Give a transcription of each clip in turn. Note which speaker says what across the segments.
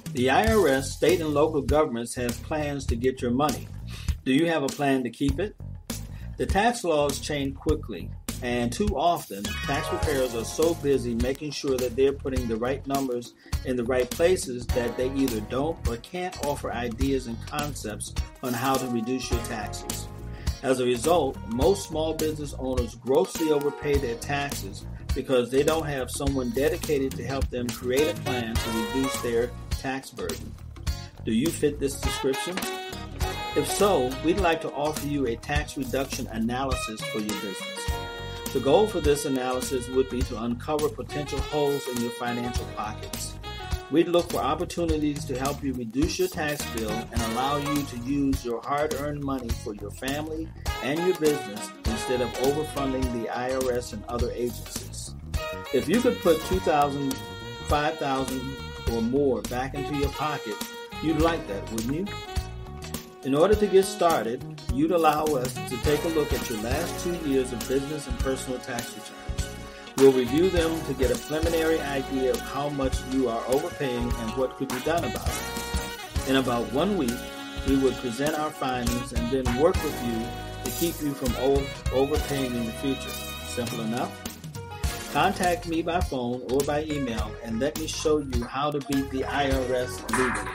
Speaker 1: The IRS, state and local governments have plans to get your money. Do you have a plan to keep it? The tax laws change quickly, and too often, tax preparers are so busy making sure that they're putting the right numbers in the right places that they either don't or can't offer ideas and concepts on how to reduce your taxes. As a result, most small business owners grossly overpay their taxes because they don't have someone dedicated to help them create a plan to reduce their tax burden. Do you fit this description? If so, we'd like to offer you a tax reduction analysis for your business. The goal for this analysis would be to uncover potential holes in your financial pockets. We'd look for opportunities to help you reduce your tax bill and allow you to use your hard-earned money for your family and your business instead of overfunding the IRS and other agencies. If you could put $2,000, $5,000, or more back into your pocket, you'd like that, wouldn't you? In order to get started, you'd allow us to take a look at your last 2 years of business and personal tax returns. We'll review them to get a preliminary idea of how much you are overpaying and what could be done about it. In about 1 week, we would present our findings and then work with you to keep you from overpaying in the future. Simple enough? Contact me by phone or by email and let me show you how to beat the IRS legally.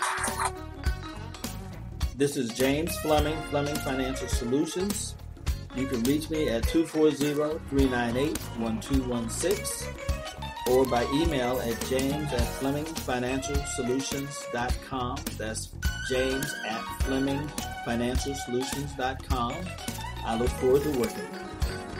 Speaker 1: This is James Fleming, Fleming Financial Solutions. You can reach me at 240-398-1216 or by email at james@flemingfinancialsolutions.com. That's james@flemingfinancialsolutions.com. I look forward to working with you.